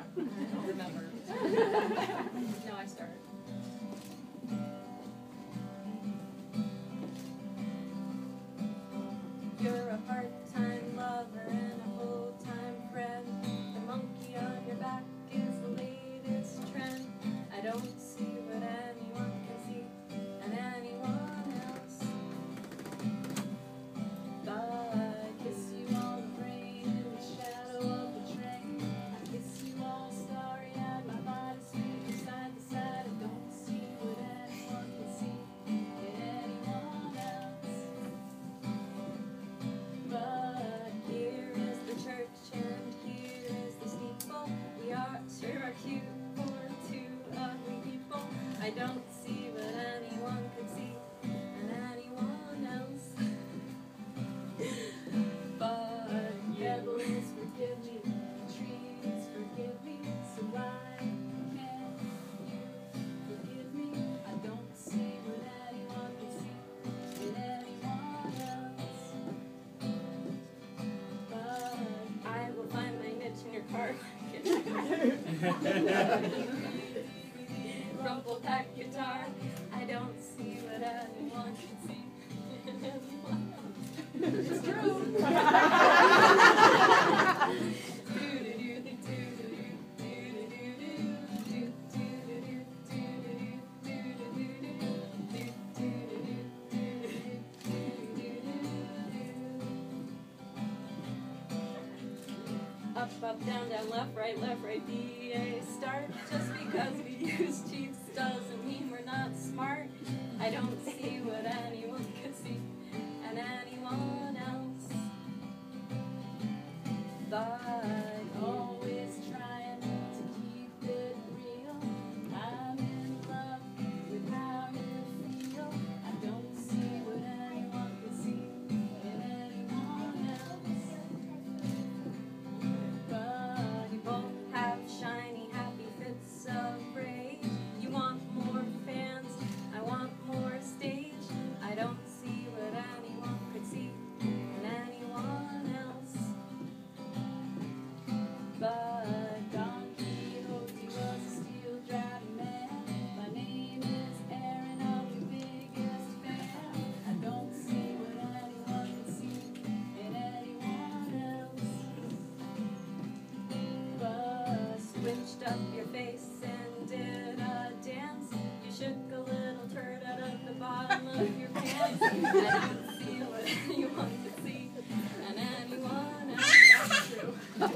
don't remember. No, I started. You're a part-time lover and a full-time friend. The monkey on your back is the latest trend. I don't see what anyone can see and anyone else. But I kiss you all the rain in the shadow of the train. I kiss you all starry-eyed, my body swinging side to side. I don't see what anyone can see in anyone else. But here is the church and here is the steeple. We are sure are cute for two ugly people. I don't see what anyone could see and anyone else. But devils forgive me, trees forgive me, so why can't you forgive me? I don't see what anyone can see in anyone else. But I will find my niche in your car. Rumple pack guitar. I don't see what anyone can see in anyone else. It's true. Up, down, down, left, right, B, A, start. Just because we use cheats doesn't mean we're not smart. I don't see what anyone can see and anyone else. But always trying to keep it real. I'm in love with how you feel. I don't see what anyone can see in anyone else. But you both have shiny, happy fits of rage. You want more fans, I want more stage. I don't see what anyone could see in anyone else. But Don Quixote was a steel driving man. My name is Erin, I'm your biggest fan. I don't see what anyone can see in anyone else. But switched up your face and did a dance. You shook a little turd out of the bottom of your pants. I don't see what anyone could see and anyone else. That's true. But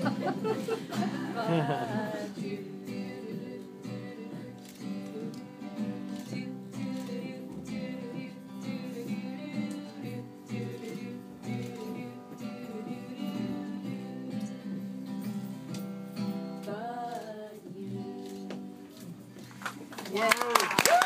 you. Yay!